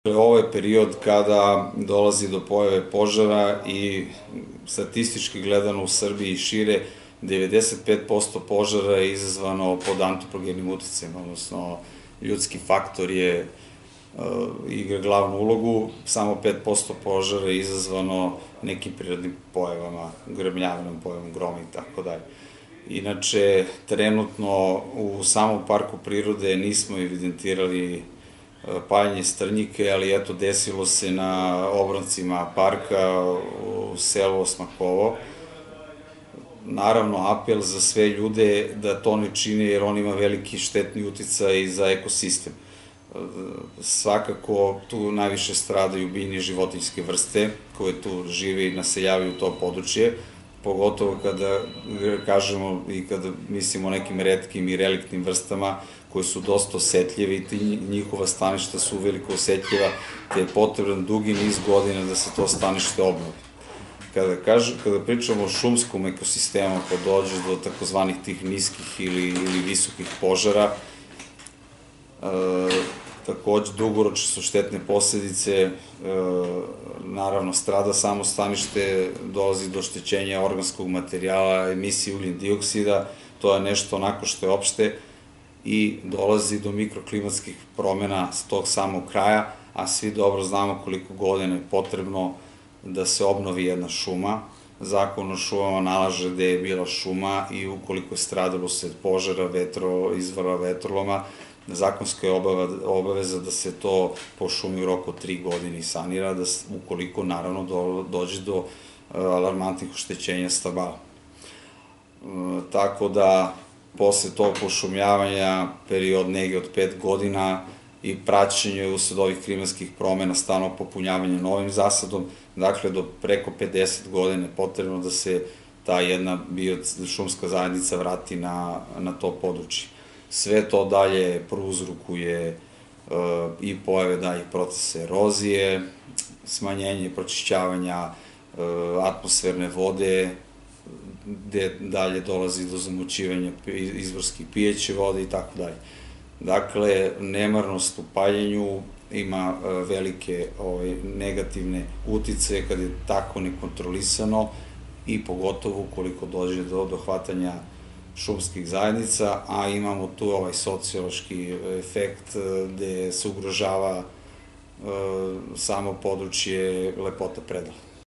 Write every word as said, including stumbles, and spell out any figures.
Ovo je period kada dolazi do pojave požara i statistički gledano u Srbiji i šire devedeset pet posto požara je izazvano pod antropogenim uticajem, odnosno ljudski faktor je igra glavnu ulogu, samo pet posto požara je izazvano nekim prirodnim pojavama, grmljavinom pojavom, groma i tako dalje. Inače, trenutno u samom parku prirode nismo evidentirali paljenje strnjike, ali eto, desilo se na obroncima parka u selu Osmakovo. Naravno, apel za sve ljude da to ne čine, jer on ima veliki štetni uticaj za ekosistem. Svakako, tu najviše stradaju biljne i životinjske vrste koje tu žive i naseljavaju to područje, pogotovo kada kažemo i kada mislimo o nekim retkim i reliktnim vrstama koje su dosta osetljive i njihova staništa su uveliko osetljiva, te je potreban dugi niz godina da se to stanište obnovi. Kada pričamo o šumskom ekosistemu, kad dođe do takozvanih tih niskih ili visokih požara, takođe dugoročne su štetne posledice, naravno strada samo stanište, dolazi do oštećenja organskog materijala, emisije ugljen dioksida, to je nešto onako što je opšte, i dolazi do mikroklimatskih promena s tog samog kraja, a svi dobro znamo koliko godina je potrebno da se obnovi jedna šuma. Zakon o šumama nalaže gde je bila šuma i ukoliko je stradalo se požara, izvora vetroloma, zakonska je obaveza da se to po šumi u roku od tri godine sanira, ukoliko naravno dođe do alarmantnih oštećenja stabala. Tako da, posle tog pošumljavanja, period negde od pet godina i praćenje usled ovih klimatskih promena, stalno popunjavanje novim zasadom, dakle do preko pedeset godina je potrebno da se ta jedna biošumska zajednica vrati na to područje. Sve to dalje prouzrokuje i pojave dalje procesa erozije, smanjenje i pročišćavanja atmosferne vode, gde dalje dolazi do zamućivanja izvorske pijeće vode i tako dalje. Dakle, nemarnost u paljenju ima velike negativne uticaje kad je tako nekontrolisano i pogotovo ukoliko dođe do dohvatanja šumskih zajednica, a imamo tu ovaj sociološki efekt gde se ugrožava samo područje lepota predela.